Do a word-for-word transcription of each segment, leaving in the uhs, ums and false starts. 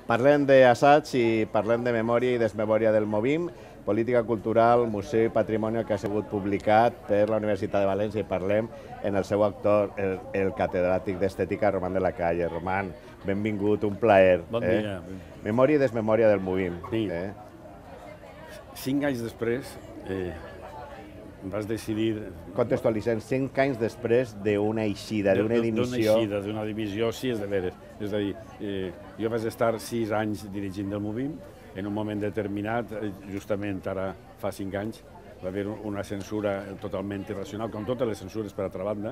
Parlem d'assaig i parlem de memòria i desmemòria del Movim, política cultural, museu i patrimoni que ha sigut publicat per la Universitat de València i parlem en el seu autor, el, el catedràtic d'estètica, Román de la Calle. Román, benvingut, un plaer. Bon dia. Eh? Memòria i desmemòria del Movim. Sí. Eh? Cinc anys després eh, vas decidir... Contextualitzem, cinc anys després d'una eixida, d'una dimissió... D'una eixida, d'una dimissió, sí, és de veres. És a dir, eh, jo vaig estar sis anys dirigint el Movim, en un moment determinat, justament ara fa cinc anys, va haver una censura totalment irracional, com totes les censures per altra banda,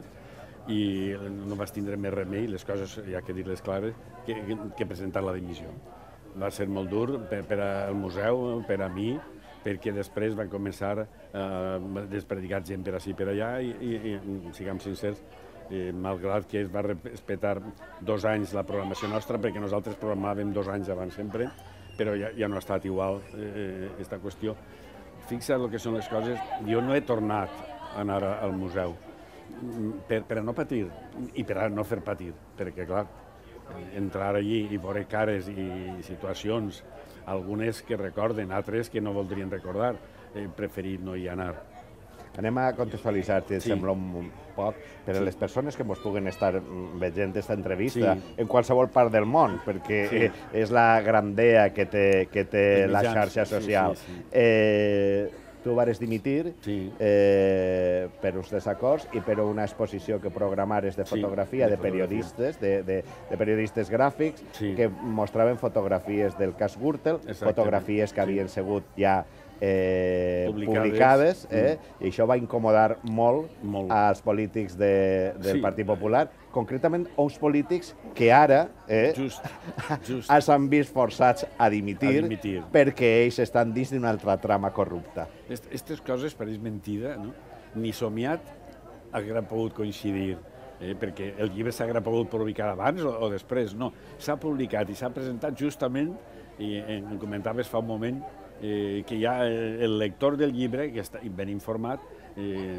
i no vas tindre més remei, les coses, hi ha que dir-les clares, que, que presentar la dimissió. Va ser molt dur per, per al museu, per a mi, perquè després van començar a despredicar gent per ací i per allà i, i, i siguem sincers, eh, malgrat que es va respectar dos anys la programació nostra, perquè nosaltres programàvem dos anys abans sempre, però ja, ja no ha estat igual aquesta eh, qüestió. Fixa't el que són les coses, jo no he tornat a anar al museu per, per a no patir i per a no fer patir, perquè clar, entrar allí i veure cares i situacions, algunes que recorden, altres que no voldrien recordar, he preferit no hi anar. Anem a contextualitzar, si et Sí. sembla un poc, per a Sí. les persones que ens puguen estar veient aquesta entrevista Sí. en qualsevol part del món, perquè Sí. eh, és la grandea que té, que té Els la mitjans, xarxa sí, social. sí, sí. Eh, tu vares dimitir Sí. eh, per uns desacords i per una exposició que programares de Sí, fotografia de de fotografia. periodistes, de, de, de periodistes gràfics, Sí. que mostraven fotografies del cas Gürtel, Exactament. fotografies que Sí. havien sigut ja eh, Publicades. publicades, eh? I això va incomodar molt, Molt. als polítics de, del Sí. Partit Popular, concretament uns polítics que ara eh, Just, just. s'han vist forçats a dimitir, A dimitir. perquè ells estan dins d'una altra trama corrupta. Aquestes coses pareix mentida, no? Ni somiat haguera pogut coincidir, eh? perquè el llibre s'haguera pogut publicar abans o, o després, no. S'ha publicat i s'ha presentat justament, i em comentaves fa un moment, eh, que ja el lector del llibre, que està ben informat, eh,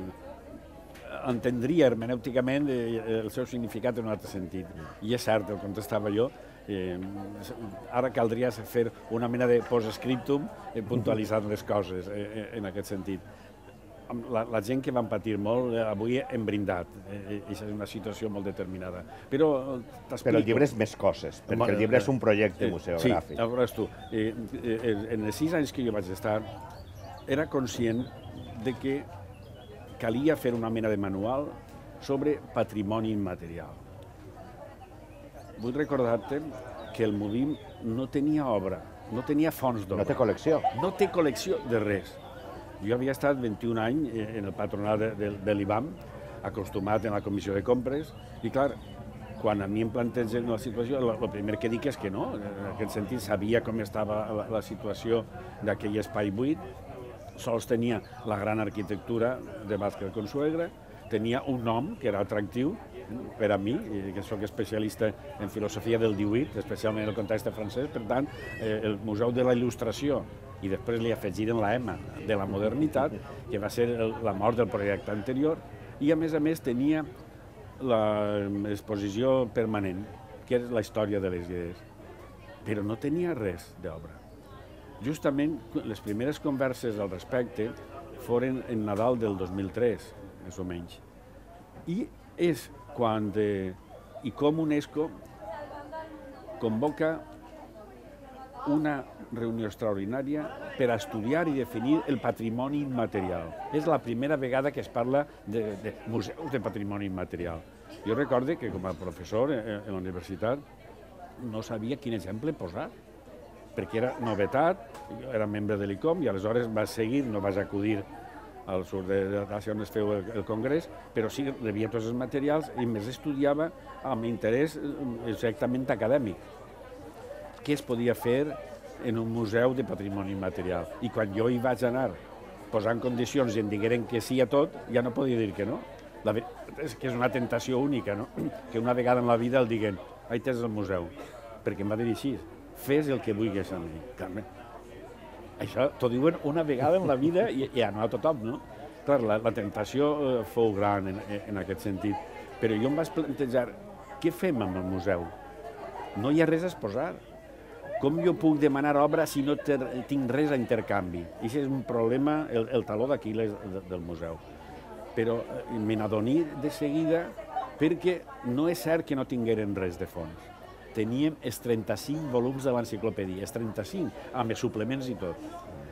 entendria hermenèuticament eh, el seu significat en un altre sentit. I és cert, el contestava jo, eh, ara caldria fer una mena de post-scriptum eh, puntualitzant les coses eh, en aquest sentit. La, la gent que van patir molt, eh, avui hem brindat, eh, és una situació molt determinada. Però t'explico. Però el llibre és més coses, perquè el llibre és un projecte museogràfic. Sí, ja veuràs tu. Eh, eh, en els sis anys que jo vaig estar, era conscient de que calia fer una mena de manual sobre patrimoni immaterial. Vull recordar-te que el Movim no tenia obra, no tenia fons d'obra. No té col·lecció. No té col·lecció de res. Jo havia estat vint-i-un anys en el patronat de, de, de l'I B A M, acostumat en la comissió de compres, i clar, quan a mi em plantegen la situació, el primer que dic és que no, en aquest sentit sabia com estava la, la situació d'aquell espai buit, sols tenia la gran arquitectura de Vázquez Consuegra, tenia un nom que era atractiu per a mi, que soc especialista en filosofia del divuit, especialment en el context francès, per tant, eh, el Museu de la Il·lustració, i després li afegiren la M de la modernitat, que va ser el, la mort del projecte anterior, i a més a més tenia l'exposició permanent, que és la història de les idees, però no tenia res d'obra. Justament les primeres converses al respecte foren en Nadal del dos mil tres, més o menys. I és quan eh, i com UNESCO convoca una reunió extraordinària per a estudiar i definir el patrimoni immaterial. És la primera vegada que es parla de, de museus de patrimoni immaterial. Jo recordo que com a professor a la universitat no sabia quin exemple posar, perquè era novetat, jo era membre de l'I C O M i aleshores vaig seguir, no vaig acudir al sud d'Àsia on es feu el, el congrés, però sí rebia tots els materials i més estudiava amb interès exactament acadèmic. Què es podia fer en un museu de patrimoni immaterial? I quan jo hi vaig anar posant condicions i em digueren que sí a tot, ja no podia dir que no. La veritat és que és una tentació única, no? Que una vegada en la vida el diguen, ahí tens el museu, perquè em va dir així, fes el que vulguis en ell. Clar, això t'ho diuen una vegada en la vida i, i no a tothom, no? Clar, la, la tentació eh, fou gran en, en aquest sentit, però jo em vaig plantejar, què fem amb el museu? No hi ha res a exposar. com jo puc demanar obra si no tinc res a intercanvi? I això és un problema, el, el taló d'Aquil·les del museu. Però me n'adoní de seguida perquè no és cert que no tingueren res de fons. Teníem els trenta-cinc volums de l'enciclopèdia, els trenta-cinc, amb els suplements i tot.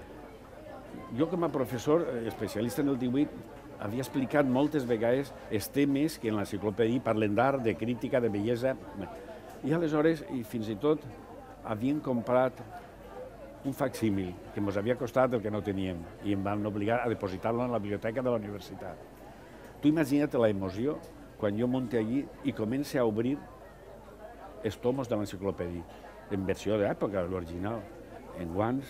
Jo com a professor especialista en el divuit havia explicat moltes vegades els temes que en l'enciclopèdia parlen d'art, de crítica, de bellesa. I aleshores, i fins i tot, havien comprat un facsímil que ens havia costat el que no teníem i em van obligar a depositar-lo en la biblioteca de la universitat. Tu imagina't la emoció quan jo monte allí i comença a obrir els tomos de l'enciclopèdia, en versió d'època, l'original, en guants.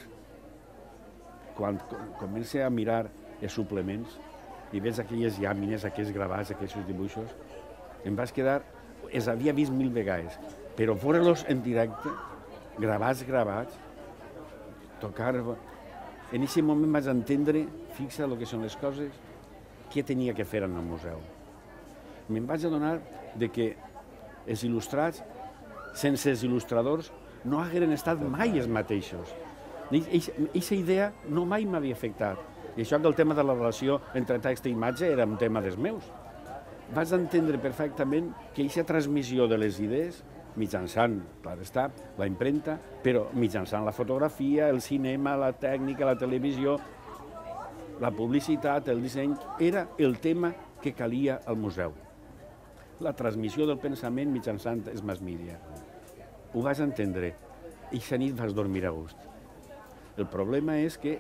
Quan comença a mirar els suplements i veig aquelles llàmines, aquells gravats, aquells dibuixos, em vaig quedar, els havia vist mil vegades, però veure-los en directe, gravats, gravats, tocar... En aquest moment vaig entendre, fixa el que són les coses, què tenia que fer en el museu. Me'n vaig adonar de que els il·lustrats, sense els il·lustradors, no hagueren estat mai els mateixos. Aquesta idea no mai m'havia afectat. I això que el tema de la relació entre text i imatge era un tema dels meus. Vaig entendre perfectament que aquesta transmissió de les idees, mitjançant, clar està, la impremta, però mitjançant la fotografia, el cinema, la tècnica, la televisió, la publicitat, el disseny, era el tema que calia al museu. La transmissió del pensament mitjançant els mass media. Ho vaig entendre i aquesta nit vaig dormir a gust. El problema és que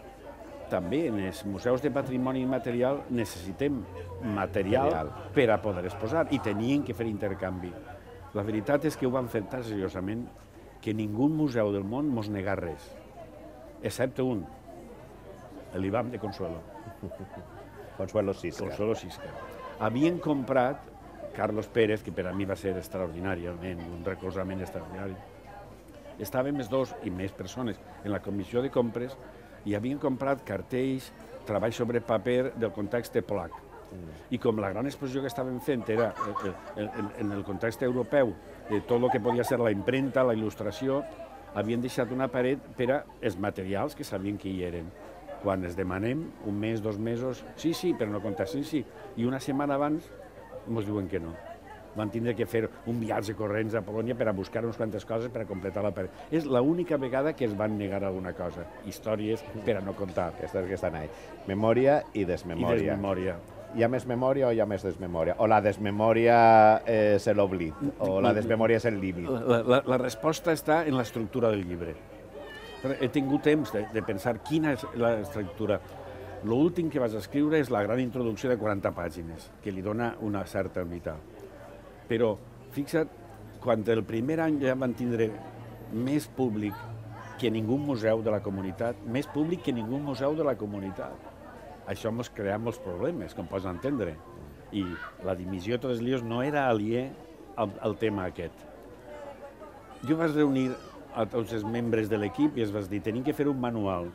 també en els museus de patrimoni immaterial necessitem material per a poder exposar i tenien que fer intercanvi. La veritat és que ho van fer tan seriosament que ningú museu del món mos nega res, excepte un, l'I B A M de Consuelo. Consuelo Sisca. Consuelo Sisca. Havien comprat Carlos Pérez, que per a mi va ser extraordinàriament, un recolzament extraordinari. Estàvem els dos i més persones en la comissió de compres i havien comprat cartells, treball sobre paper del context polac. I com la gran exposició que estàvem fent era en el context europeu, tot el que podia ser la impremta, la il·lustració, havien deixat una paret per als materials que sabien que hi eren. Quan els demanem, un mes, dos mesos, sí, sí, però no contestin, sí. I una setmana abans ens diuen que no. Van tindre que fer un viatge corrents a Polònia per a buscar unes quantes coses per a completar la paret. És l'única vegada que es van negar alguna cosa. Històries per a no contar. Aquestes que estan ahí. Memòria i desmemòria. I desmemòria. Hi ha més memòria o hi ha més desmemòria? O la desmemòria és l'oblit? O la desmemòria és el límit? La, la, la resposta està en l'estructura del llibre. He tingut temps de, de pensar quina és l'estructura. L'últim que vaig escriure és la gran introducció de quaranta pàgines, que li dona una certa unitat. Però, fixa't, quan el primer any ja van tindre més públic que ningú museu de la comunitat, més públic que ningú museu de la comunitat. Això ens crea molts problemes, com pots entendre. I la dimissió de tots els líos no era aliè al, al tema aquest. Jo vaig reunir a tots els membres de l'equip i es vaig dir, tenim que fer un manual.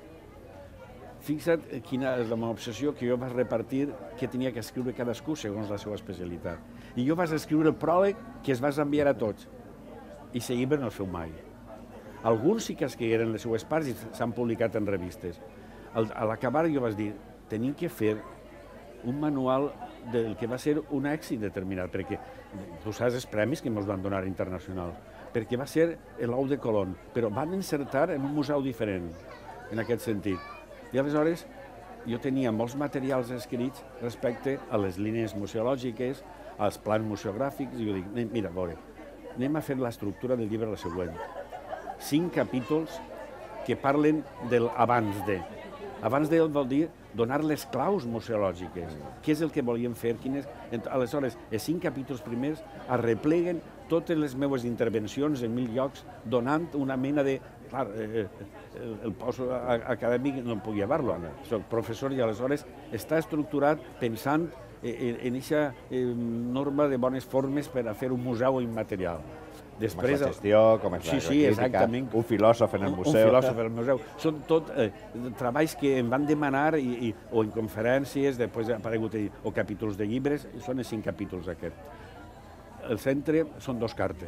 Fixa't quina és la meva obsessió, que jo vaig repartir què tenia que escriure cadascú segons la seva especialitat. I jo vaig escriure el pròleg que es vas enviar a tots. I aquest llibre no es feu mai. Alguns sí que escrigueren les seues parts i s'han publicat en revistes. A l'acabar jo vaig dir, tenim que fer un manual del que va ser un èxit determinat, perquè tu saps els premis que ens van donar internacionals, perquè va ser l'ou de Colón, però van encertar en un museu diferent, en aquest sentit. I aleshores jo tenia molts materials escrits respecte a les línies museològiques, als plans museogràfics, i jo dic, mira, a veure, anem a fer l'estructura del llibre la següent. Cinc capítols que parlen del abans de. Abans de vol dir donar les claus museològiques. Què és el que volíem fer? Quines... Aleshores, els cinc capítols primers arrepleguen totes les meves intervencions en mil llocs, donant una mena de... Clar, eh, el post acadèmic no puc llevar-lo, soc professor i aleshores està estructurat pensant en aquesta norma de bones formes per a fer un museu immaterial. Després, com és la gestió, com és sí, la sí, crítica, un filòsof en el museu. Un filòsof en el museu. Són tot eh, treballs que em van demanar i, i, o en conferències, després ha aparegut o capítols de llibres, són els cinc capítols aquests. El centre són dos cartes.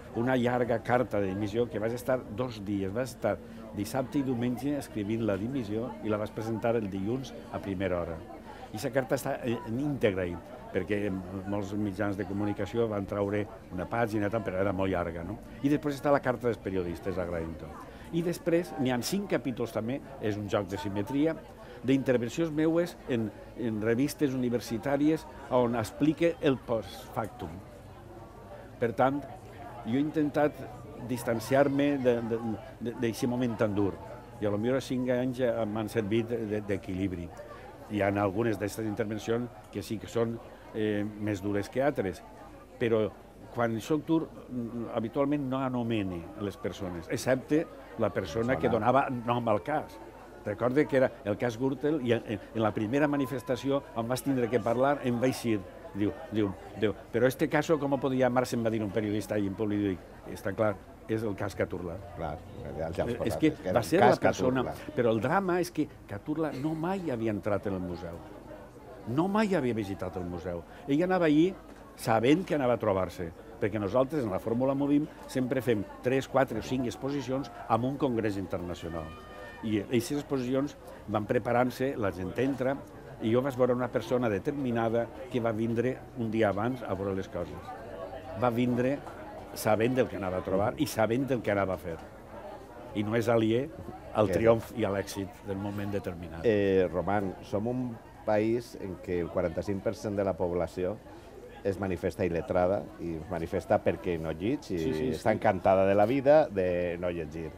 una llarga carta de dimissió que vas estar dos dies, vas estar dissabte i diumenge escrivint la dimissió i la vas presentar el dilluns a primera hora. I aquesta carta està en íntegra, perquè molts mitjans de comunicació van treure una pàgina, però era molt llarga. No? I després està la carta dels periodistes, agraint-ho. I després n'hi ha cinc capítols també, és un joc de simetria, d'intervencions meues en, en revistes universitàries on explique el post-factum. Per tant, jo he intentat distanciar-me d'aquest moment tan dur. I potser els cinc anys m'han servit d'equilibri. Hi ha algunes d'aquestes intervencions que sí que són eh, més dures que altres, però quan soc dur, habitualment no anomene les persones, excepte la persona que donava nom al cas. Recordo que era el cas Gürtel i en, en la primera manifestació on vas tindre que parlar em vaig dir, diu, diu, diu, però este caso com podria llamar-se, em va dir un periodista i en públic, dic, està clar, és el cas Cazorla. Clar, ja els és posat, que, que va ser la persona, Cazorla. però el drama és que Cazorla no mai havia entrat en el museu, no mai havia visitat el museu. Ell anava allí sabent que anava a trobar-se, perquè nosaltres en la Fórmula Movim sempre fem tres, quatre o cinc exposicions amb un congrés internacional. I aquestes exposicions van preparant-se, la gent entra, i jo vaig veure una persona determinada que va vindre un dia abans a veure les coses. Va vindre sabent del que anava a trobar i sabent del que anava a fer. I no és aliè al triomf i a l'èxit del moment determinat. Eh, Roman, som un país en què el quaranta-cinc per cent de la població es manifesta il·letrada i es manifesta perquè no llig i sí, sí, està sí. encantada de la vida de no llegir.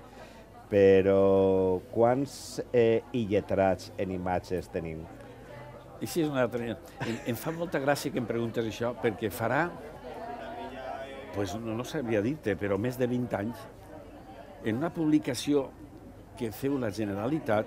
Però quants eh, il·letrats en imatges tenim? I sí, és una altra... Em, em fa molta gràcia que em preguntes això, perquè farà, pues, no, no sabria dir-te, però més de vint anys, en una publicació que feu la Generalitat,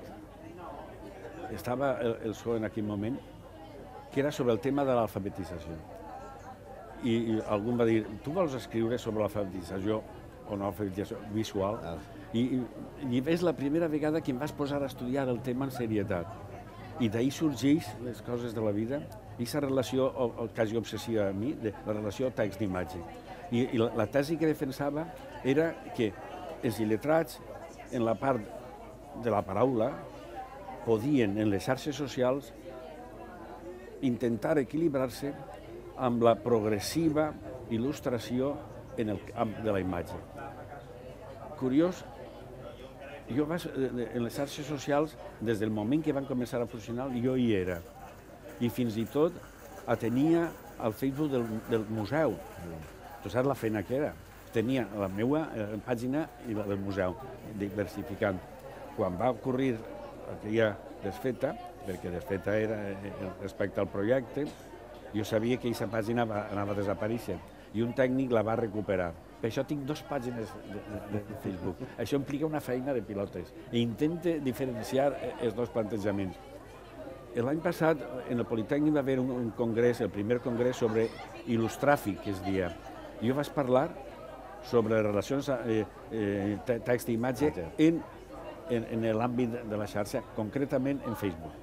estava el, el S O E en aquell moment, que era sobre el tema de l'alfabetització. I, I algú va dir, tu vols escriure sobre l'alfabetització o no alfabetització visual? Ah. I, i, I és la primera vegada que em vas posar a estudiar el tema en serietat. I d'ahir sorgeix les coses de la vida, aquesta relació quasi obsessiva a mi, de la relació text-imatge. I, i la, la tesi que defensava era que els il·letrats, en la part de la paraula, podien, en les xarxes socials, intentar equilibrar-se amb la progressiva il·lustració en el camp de la imatge. Curiós, jo vaig, en les xarxes socials, des del moment que van començar a funcionar, jo hi era. I fins i tot atenia el Facebook del, del museu. Tu saps la feina que era? Tenia la meva eh, pàgina i la del museu, diversificant. Quan va ocorrir aquella desfeta, perquè desfeta era respecte al projecte, jo sabia que aquesta pàgina va, anava a desaparèixer i un tècnic la va recuperar. Per això tinc dues pàgines de, de, de Facebook. Això implica una feina de pilotes i intente diferenciar els dos plantejaments. L'any passat, en el Politècnic va haver un, un congrés, el primer congrés sobre il·lustràfic, que es dia. Jo vaig parlar sobre les relacions eh, eh, text i imatge en, en, en l'àmbit de la xarxa, concretament en Facebook.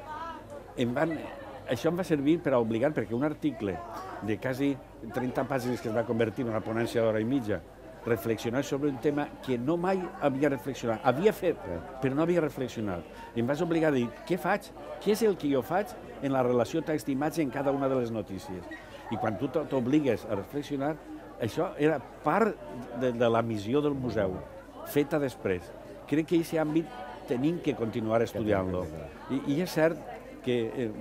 Em van, això em va servir per a obligar, perquè un article de quasi trenta pàgines que es va convertir en una ponència d'hora i mitja, reflexionar sobre un tema que no mai havia reflexionat. Havia fet, però no havia reflexionat. I em vas obligar a dir, què faig? Què és el que jo faig en la relació text-imatge en cada una de les notícies? I quan tu t'obligues a reflexionar, això era part de, de la missió del museu, feta després. Crec que en aquest àmbit tenim que continuar estudiant-lo. I, I és cert que eh,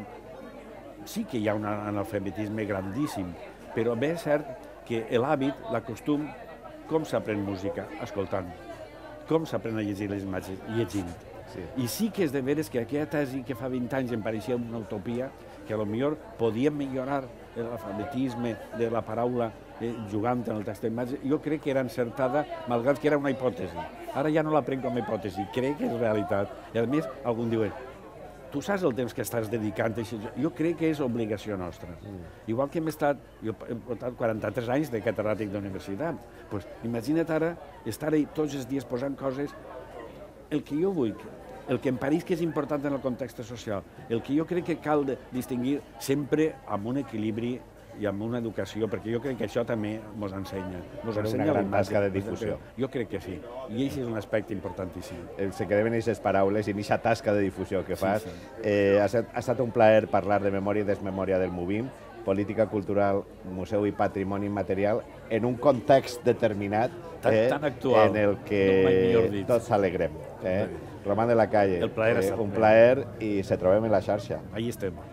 sí que hi ha un analfabetisme grandíssim, però bé és cert que l'hàbit, la costum, com s'aprèn música? Escoltant. Com s'aprèn a llegir les imatges? Llegint. Sí. I sí que és de veres que aquella tesi que fa vint anys em pareixia una utopia, que potser podíem millorar l'alfabetisme de la paraula eh, jugant en el text d'imatge, jo crec que era encertada, malgrat que era una hipòtesi. Ara ja no la prenc com a hipòtesi, crec que és realitat. I a més, algú diu, tu saps el temps que estàs dedicant a això? Jo crec que és obligació nostra. Mm. Igual que hem estat, jo he portat quaranta-tres anys de catedràtic d'universitat, pues, imagina't ara estar ahí tots els dies posant coses, el que jo vull, el que em pareix que és important en el context social, el que jo crec que cal distingir sempre amb un equilibri i amb una educació, perquè jo crec que això també ens ensenya. Ens Però ensenya una gran la imatge. tasca de difusió. Jo crec que sí, i això és un aspecte importantíssim. Eh, Se queden en aquestes paraules i en aquesta tasca de difusió que fas. sí. Eh, ha, estat, ha estat un plaer parlar de memòria i desmemòria del Movim, política cultural, museu i patrimoni immaterial, en un context determinat Tan- eh, tan actual. en el No mai millor que dit. tots alegrem. Eh? Román de la Calle, El plaer ha estat un meu. plaer i se trobem en la xarxa. Ahí estem.